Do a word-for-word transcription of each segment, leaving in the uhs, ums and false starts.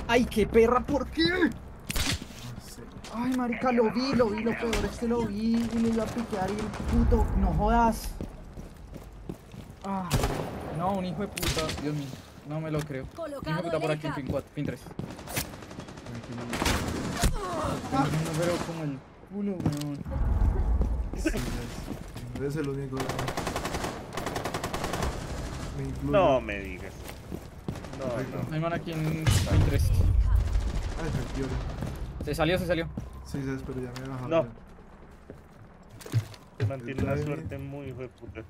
¡Ay, qué perra! ¿Por qué? No sé. Ay, marica, lo vi, lo vi, lo peor es que lo vi y le iba a piquear y el puto, no jodas. Ah, no, un hijo de puta, Dios mío, no me lo creo. Un hijo de puta por aquí en pin cuatro, pin tres. Ah, no, pero como el culo, weón. Sí, no es el único. Me incluyo. No me digas. No, Perfecto. no. Hay man aquí en pin tres. Ah, efectivamente. Se salió, se salió. Sí, sabes, pero ya me he bajado. No. ya. Se mantiene una Está bien. suerte muy hijo de puta.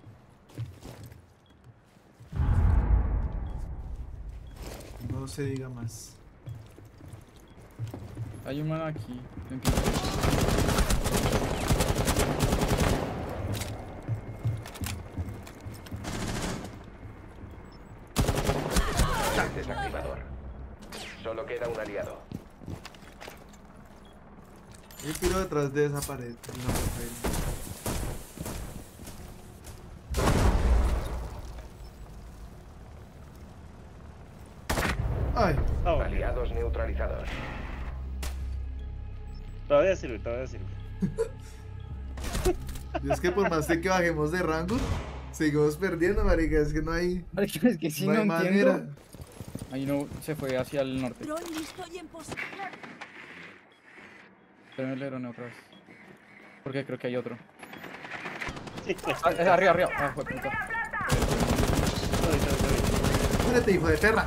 No se diga más. Hay un man aquí en pin tres. Desactivador. Solo queda un aliado. Yo tiro detrás de esa pared. de esa pared. Ay, Ah, bueno. Aliados neutralizados. Todavía sirve, todavía sirve. y es que por más de que bajemos de rango, seguimos perdiendo, marica. Es que no hay, Marica, es que sí no no, hay entiendo. manera. Ahí no, se fue hacia el norte. Dron listo y en posición. Pero el aeroneo otra vez. Porque creo que hay otro. Sí, pues. Ah, es arriba, arriba. Ah, fue puta. Muérete, hijo de perra.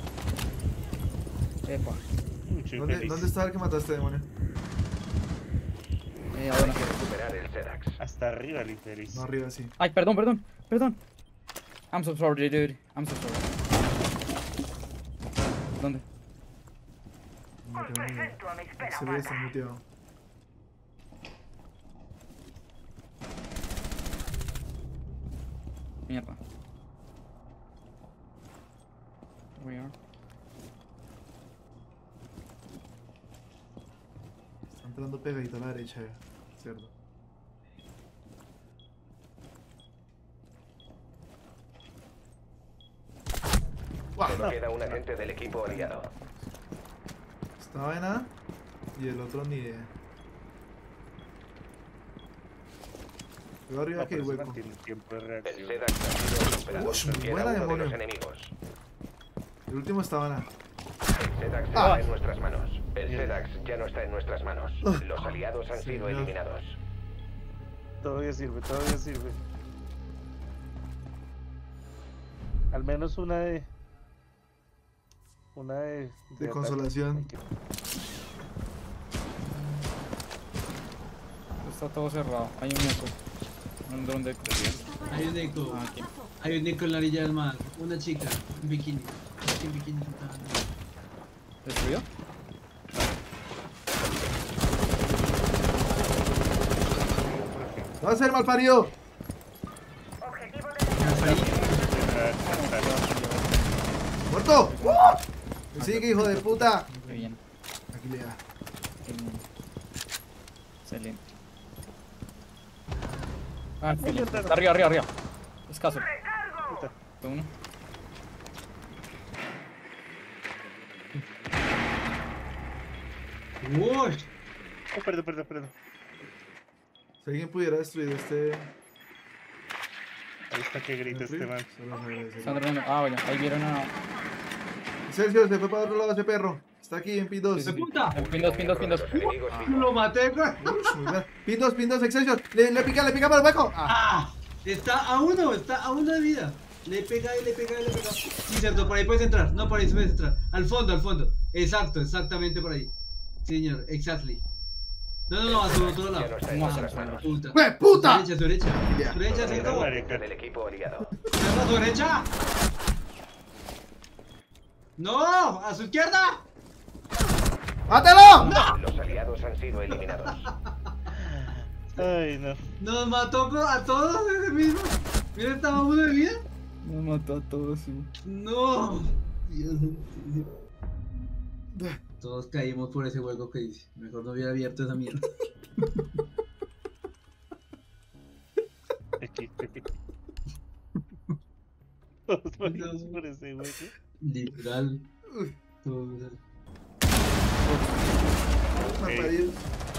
Epa. Mucho ¿Dónde, infeliz. ¿Dónde está el que mataste, demonio? Eh, ahora. Recuperar el Sedax. Hasta arriba el infeliz. No, arriba, sí. Ay, perdón, perdón, perdón. I'm so sorry, dude. I'm so sorry. ¿Dónde? No tengo ni idea. Ese güey está muteado. Mierda. We are. Está entrando pegadito a la derecha, cerdo. Solo queda un agente del equipo aliado. Estaba en A y el otro ni idea. Yo arriba No, que hay pero se hueco. mantiene el tiempo de El reacción. Sedax ha sido recuperado. Ush, Queda buena, uno de demonio. los enemigos. El último estaba en A. El Sedax Ah. está en nuestras manos. El Sedax ya no está en nuestras manos. Ah. Los aliados han sido Señor. eliminados. Todavía sirve, todavía sirve. Al menos una de... Una de... De ataque. consolación. Hay que- Está todo cerrado. Hay un eco. Un dron de eco. Hay un eco. Ah, aquí. Hay un eco en la orilla del mar. Una chica, en bikini. En bikini sentada. ¿Destruyó? ¡Va a ser mal parido! ¡Muerto! ¡Me sigue, hijo de puta! Qué bien. Aquí le da. Qué bien. Excelente. Ah, excelente. Está arriba, arriba, arriba. Escaso. Fue uno. ¡Uy! Oh, perdón, perdón, perdón. Si alguien pudiera destruir este. Ahí está que grita este man. se los agradecería. Están dronando. Ah, vaya. Ahí vieron a. Sergio, se fue para otro lado ese perro. Está aquí en Pin dos. Sí, sí, ¡Se sí. punta! En pin dos, pin dos, pin dos. Los enemigos vivos. ¡Lo maté, güey! Ush, muy bien. Pin dos, Pin dos, Excelsior. Le, le pica, le pica para el hueco. Ah. ¡Ah! Está a uno, está a una de vida. Le pega y le pega y le pega. Sí, cierto, por ahí puedes entrar. No, por ahí puedes entrar. Al fondo, al fondo. Exacto, exactamente por ahí. Sí, señor, exactly. No, no, no, a su otro Ya no lado. está en No, nuestras no, no. manos. Puta. ¡Hue puta! Su derecha, su derecha. Ya. Su derecha, Solo sí, queda un no. agente del equipo aliado. ¿A su derecha? ¡No! ¡A su izquierda! ¡Mátalo! Los aliados han sido eliminados. Ay, no. Nos mató co- a todos ese mismo. Mira, estaba uno de vida. Nos mató a todos, sí. No. Dios mío. Todos caímos por ese hueco que hice. Mejor no hubiera abierto esa mierda. Aquí, aquí. Todos morimos por ese hueco. Literal. Uy. Todo- Malparido.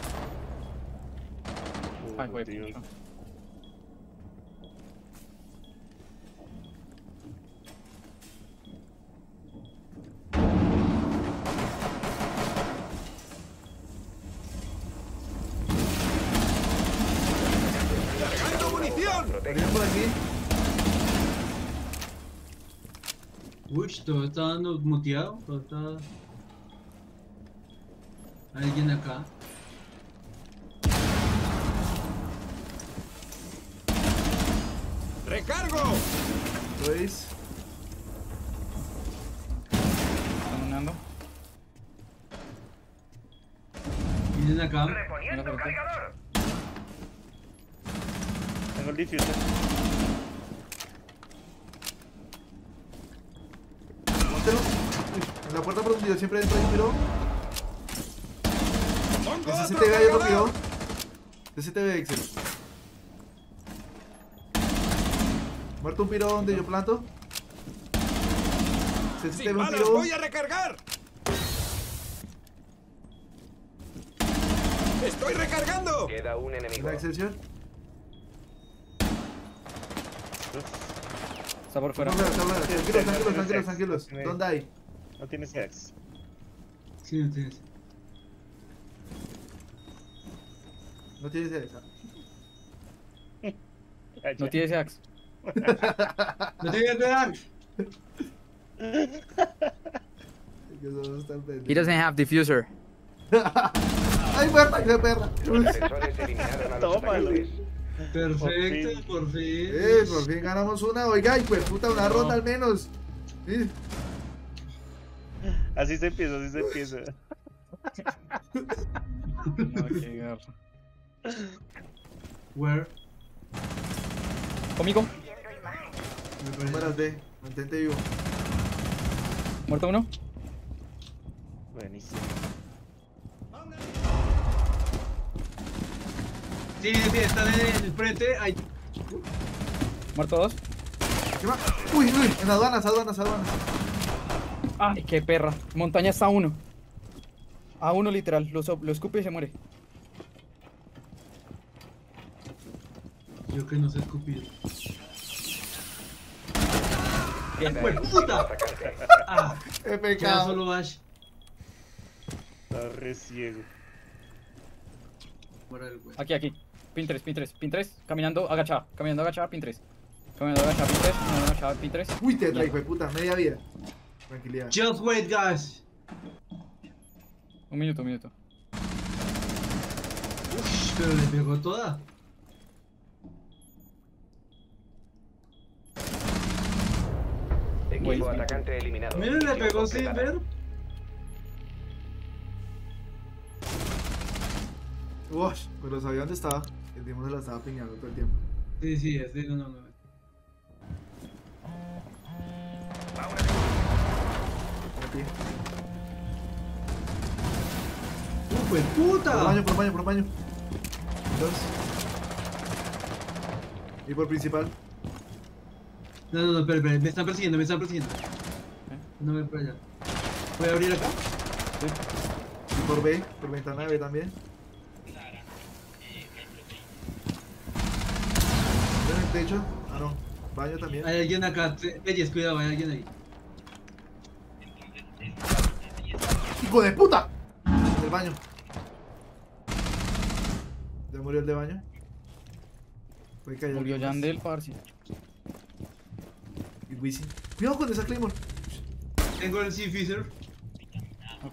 Oh, Ay, güey, Dios. puta. Vienen por aquí. Uy, todo está dando muteado, todo está... Alguien acá. ¡Recargo! Luis. Están unando. Vienen acá. Mira, frente. Tengo el diffuser. Póntelo. Uy, en la puerta por donde yo siempre entro hay un piro. ¡Pongo Ese C otro T V hay otro cargador! piro. Ese C T V Excel. Muerto un piro donde yo planto. Ese C T V ¡Sin un balas, piro. voy a recargar! ¡Estoy recargando! Queda un enemigo. Una Excelsior. Está por fuera. Vamos a ver, vamos a ver. Tranquilos, tranquilos, tranquilos, Sex. tranquilos. Tiene- ¿Dónde hay? No tiene sex. Sí, no tienes. No tienes esa. Ah, No ya. tiene ese axe. ¡No tienes de dar! Que somos tan He pendejos. doesn't have diffuser. ¡Ay, perra! ¡Qué perra! Los defensores eliminaron a los Tómalo. atacantes. Perfecto, por fin. Eh, por fin ganamos una. Oiga, y pues puta, una ronda al menos. Sí. Así se empieza, así se empieza. No, qué garra. Where? Conmigo. Números D. Mantente vivo. Muerto uno. Buenísimo. Sí, sí, están en el frente. Ay, Muerto dos. ¿Qué más? Uy, uy, en aduanas, aduanas, aduanas. Ay, qué perra. Montaña está a uno. A uno literal. Lo, so- lo escupe y se muere. yo que no sé escupir. Bien. ¡Pues puta! Atacante. Ah, Qué queda pecado. solo Ash. Está re ciego. Fuera del güey. Aquí, aquí. Pin tres, pin tres, pin tres. Caminando agachada. Caminando agachada, pin tres. Caminando agachada, pin tres. Caminando agachada, pin tres. Uy, te traigo, de puta, media vida. Tranquilidad. Just wait, guys. Un minuto, un minuto. Ush, pero le pegó toda. Equipo Buenísimo. atacante eliminado. Miren, le Misión pegó sin completada. ver. Uy, pero sabía dónde estaba. El Dimo se la estaba piñando todo el tiempo. Sí, sí, este no, no, no. Aquí. ¡Uh, pues Por puta! baño, por baño, por baño. Dos. Y por principal. No, no, no, espera, espera, me están persiguiendo, me están persiguiendo. No me para allá. ¿Voy a abrir acá? Y por B, por ventana de B también. En el techo. Ah, no. Baño también. Hay alguien acá, te- Reyes, cuidado, hay alguien ahí. ¡Hijo de puta! En el baño. Ya murió el de baño. Puede que haya Murió alguien más. Yandel, parce. Y Wisin. Cuidado con esa Claymore. Tengo el Sea Fisher. Ok.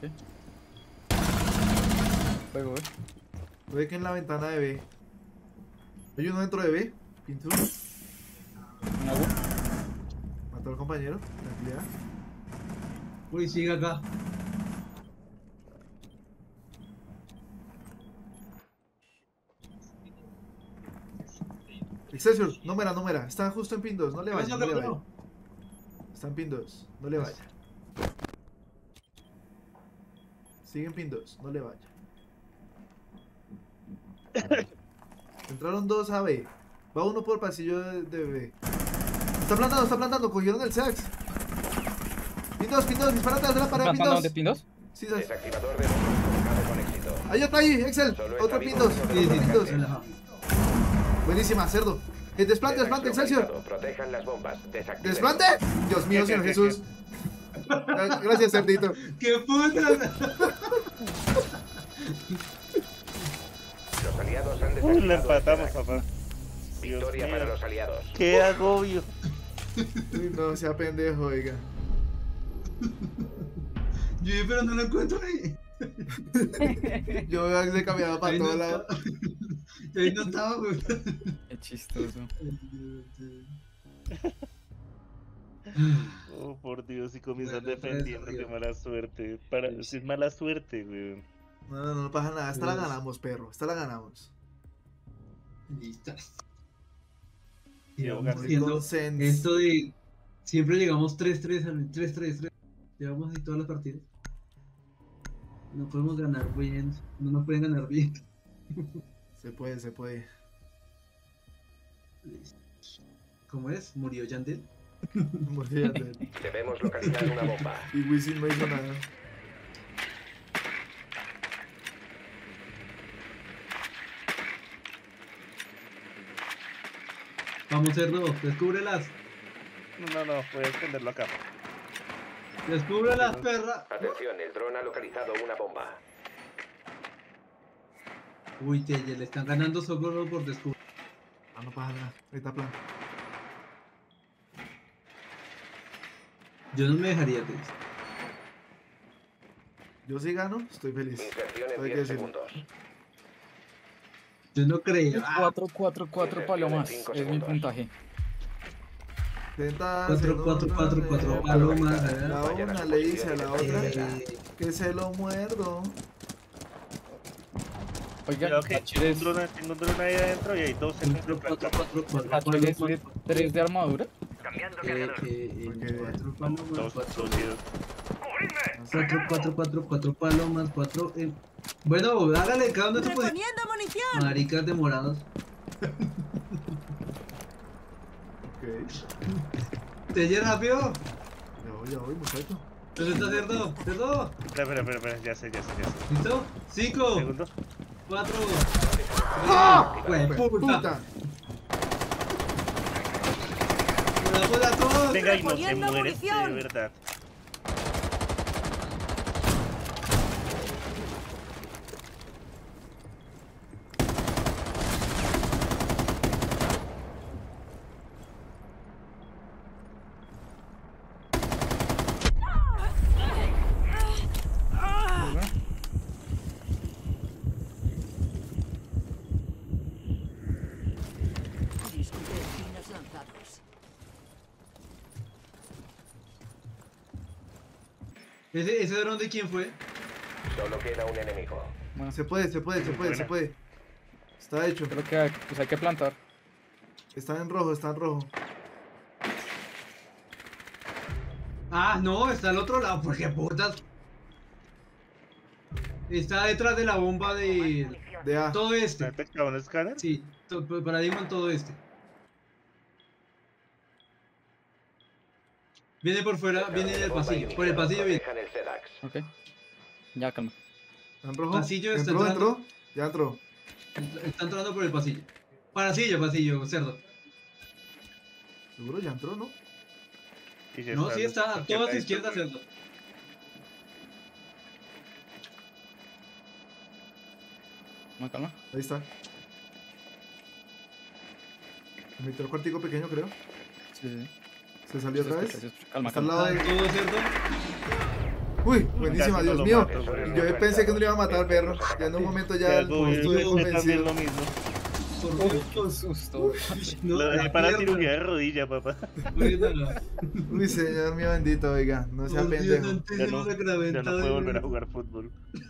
Juego, eh. Puede que en la ventana de B. Hay uno dentro de B. Pintura. Un agua. Mató al compañero. Tranquilidad. Uy, sigue acá. Excelsior, númera, númera. Está justo en pin dos. No le ¿Qué vaya, pasó, no le qué vaya. pasó? Está en pin dos. No le vaya. Sigue en pin dos. No le vaya. Entraron dos a B. Va uno por pasillo de, de B. Está plantando, está plantando. Cogieron el sax. Pindos, pindos, dispara atrás de la pared, ¿Plantando pindos. de pindos? Sí, sí. Desactivador de bomba colocado con éxito. Ahí otro ahí, Excel. Solo Otro está vivo pindos. uno de Sí, los sí, sí, Pindos. atacantes. Buenísima, cerdo. Eh, desplante, desplante, Excelsior. Localizado. Protejan las bombas. Desactiven. Desplante. Dios mío, Señor Jesús. Gracias, cerdito. ¡Qué puta! Los aliados han Uy, desactivado la empatamos, el T-Dax. papá. Dios Victoria mío. para los aliados. Qué agobio. Uy, no, sea pendejo, oiga. Yo pero no lo encuentro ahí. Yo veo que se cambiaba para Ahí no todos lados. estaba. Ahí no estaba, güey. Qué chistoso. Oh, por Dios, y comienzan Bueno, otra vez defendiendo. Qué arriba. mala suerte. Para... Es mala suerte, güey. No, no, no pasa nada. Esta la ganamos, perro. Esta la ganamos. Listo. Sí, Llevamos ahogarse. haciendo Consens. esto de. Siempre llegamos tres tres al tres tres tres. Llevamos así todas las partidas. No podemos ganar bien. No nos pueden ganar bien. Se puede, se puede. ¿Cómo es? ¿Murió Yandel? Imagínate. Debemos localizar una bomba. Y Wisin no hizo nada. Vamos, cerdo, descúbrelas. No, no, no, voy a esconderlo acá. Descúbrelas, perra. Atención, el dron ha localizado una bomba. Uy, Telle, le están ganando solo por descubrir. Ah, no pasa nada. Ahí está plan. Yo no me dejaría, Telle. Yo si gano, estoy feliz. Inserción en Hay que diez decirlo. segundos. Yo no creo. Ah, cuatro cuatro cuatro palomas. Cinco Es mi segundos. puntaje. Intenta Cuatro, hacer cuatro, una cuatro, de- cuatro palomas. a ver. La una le dice a la otra Eh, que se lo muerdo. Oiga, Creo que Thatcher tengo es, un dron, tengo un dron ahí adentro y hay dos en cuatro, el cuatro, cuatro, cuatro Thatcher es de palomas. tres de armadura. Eh, eh, eh, Ok. cuatro palomas, Dos, cuatro, dos y dos. cuatro, cuatro, cuatro, cuatro palomas, cuatro. eh. Bueno, hágale cada uno de su posición. ¡Reponiendo munición! Maricas demorados. Ok. Telle, rápido. Ya voy, ya voy, muchacho. ¿Dónde está cerdo? Cerdo. Espera, espera, espera, espera, ya sé, ya sé, ya sé. ¿Listo? Cinco, Segundo. cuatro. ¡Ah! Güey, Pues, puta. puta. ¡Me la joda a todos! Venga, y no se Reponiendo muere este, de munición. verdad. Discutinos lanzados. ¿Ese, ese dron de quién fue? Solo queda un enemigo. Bueno, Se puede, se puede, se puede, se puede. Está hecho. creo que hay, pues hay que plantar. Está en rojo, está en rojo. Ah, no, está al otro lado. ¿Por qué putas? Está detrás de la bomba de De A. todo ¿Me este. ha detectado un escáner? Sí, to- paradigma en todo este. Viene por fuera, viene en el pasillo. Por el pasillo viene. Protejan el T-Dax. Ok. Ya, calma. ¿Está en rojo? Pasillo está ¿Entró, entrando. entró? Ya entró. Está entrando por el pasillo. Pasillo, pasillo, cerdo. Seguro ya entró, ¿no? Y ya No, sí los- está, a aquí toda está tu esto, izquierda, güey. cerdo. No, calma. Ahí está. Me metió el cuartico pequeño, creo. Sí, sí. Se salió otra vez. Espera, espera, Calma, Está al calma. lado de... Todo cerdo. Uy, buenísima, Casi no Dios lo mío. mato, Yo pensé que no le iba a matar, perro. Ya en un momento ya Ya, como güey, estuve yo también convencido. lo mismo. Por Qué Dios. susto. No, Lo dejé la para mierda. cirugía de rodilla, papá. Cuídala. Uy, señor mío bendito, oiga. No sea Por Dios, pendejo. no Ya entendemos no, la ya no gravedad puedo de- volver a jugar fútbol.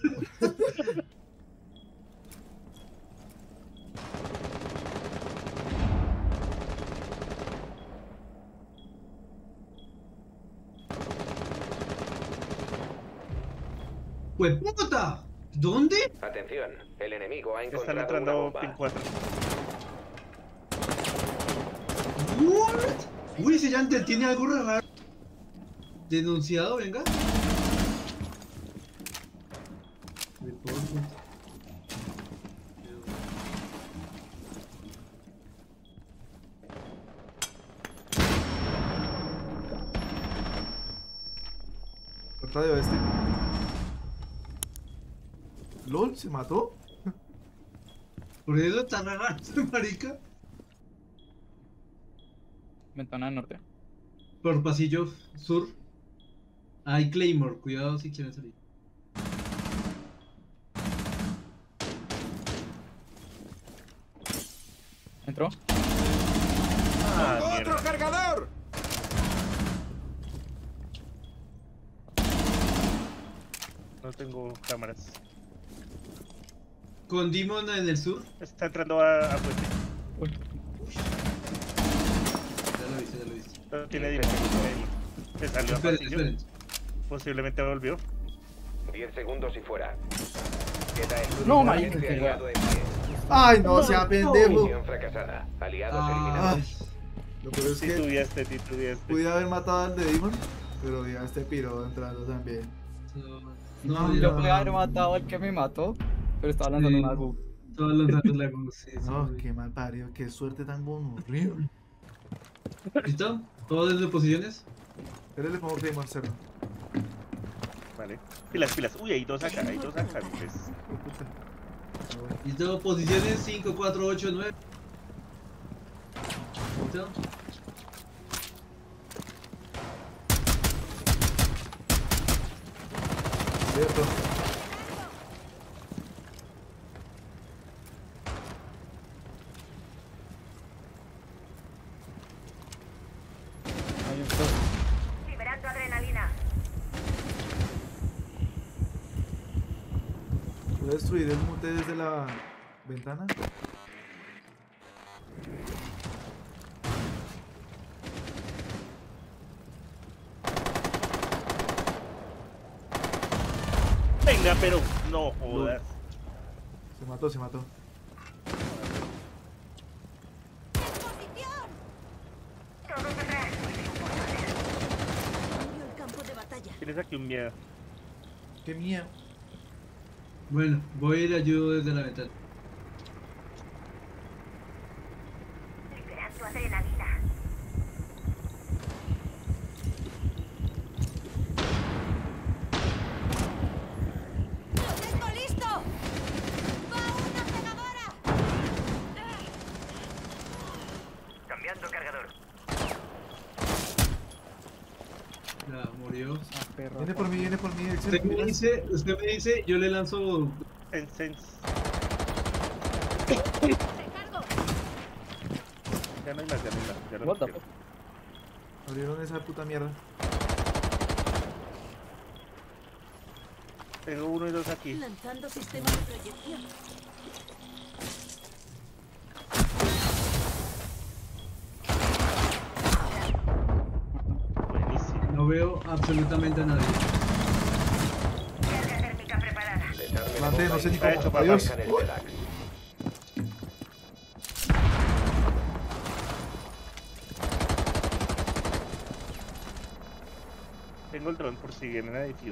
¡Hueputa! ¿Dónde? Atención, el enemigo ha Están encontrado una entrando pin bomba. cuatro. What? Uy, ese Yandel tiene algo raro. Denunciado, venga. Reporte. Puerta de oeste. ¿Lol? ¿Se mató? Por eso está rara, marica. Ventana norte. Por pasillo sur. Hay Claymore, cuidado si quieren salir. ¿Entró? Ah, ¡Otro mierda. cargador! No tengo cámaras. Con Demon en el sur. Está entrando a, a puente. Uy. Ya lo viste, ya lo viste. No tiene dirección. Se salió a Esperen, pasillo. esperen. Posiblemente volvió. diez segundos y fuera. Queda el único No, marica, agente qué aliado en pie. Ay, no, sea pendejo. Misión fracasada. Aliados Ah, eliminados. Lo peor es que Titubeaste, titubeaste. pude haber matado al de Demon, pero ya este piro entrando también. no, Yo ya. pude haber matado al que me mató, pero estaba lanzando Sí. una Q. Todos los datos la Gus, sí, sí, No, sí. qué mal parido, qué suerte tan horrible. ¿Listo? ¿Todos desde posiciones? Pero le pongo Claymore cerro. Vale. Pilas, pilas. Uy, hay dos acá, hay dos acá. Pues. ¿Listo? Posiciones cinco, cuatro, ocho, nueve. ¿Listo? Cierto. Hay un pro. Liberando adrenalina. ¿Puedo destruir el mute desde la ventana? Venga, pero no jodas. Se mató, se mató. Todos atrás. Cambio el campo de batalla. Tienes aquí un miedo. Qué miedo. Bueno, voy a ir a ayudo desde la ventana. Liberando adrenalina. ¡Lo tengo listo! ¡Va una pegadora! Cambiando cargador. Ya, murió. Ah, perro. Viene por mí, viene por mí. Usted me dice, usted me dice, yo le lanzo. Sense, sense. ¡Recargo! Ya no hay más, ya no hay más. Ya no What the quiero. fuck? Abrieron esa puta mierda. Tengo uno y dos aquí. Lanzando sistema de proyección. Buenísimo. No veo absolutamente a nadie. Carga térmica preparada. Desarme la Mate, bomba no sé ni y cómo. dispara Adiós. en el T-Dax. Tengo el dron por si vienen a defuse.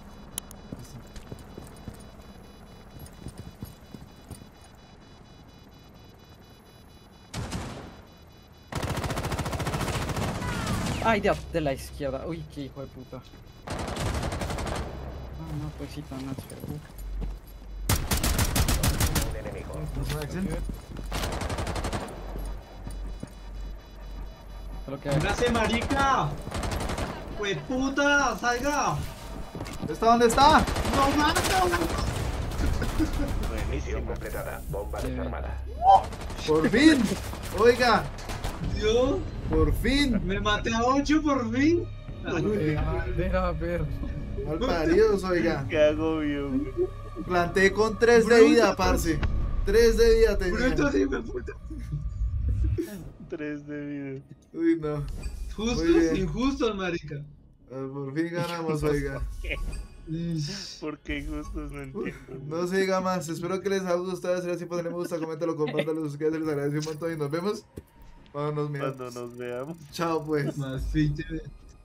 Ay, de, de la izquierda. Uy, qué hijo de puta. Ah, no, pues sí, tan pero uf. Un enemigo. ¿No es una acción? Es lo que hay. ¡Hágase, marica! ¡Pues puta! ¡Salga! ¿Dónde está? ¿Dónde está? ¡No mata! Misión Buenísimo. completada. Bomba Sí. desarmada. ¡Por fin! Oiga, Dios, por fin. me maté a ocho por fin. Eh, bandera, perro. Mal paridos, oiga. Qué agobio. Planté con tres de vida, parce. Tres de vida Bruto, tenía. sí, me puta. Tres de vida. Uy, no. Muy Justos, bien. injustos, marica. Ah, por fin ganamos, oiga. ¿Por qué gustos? No entiendo. No se diga más. Espero que les haya gustado. Si así, ponle me gusta, coméntalo, compártalo, suscríbanse, les agradezco un montón y nos vemos cuando nos veamos. Cuando nos veamos. Chao, pues. Más pinche.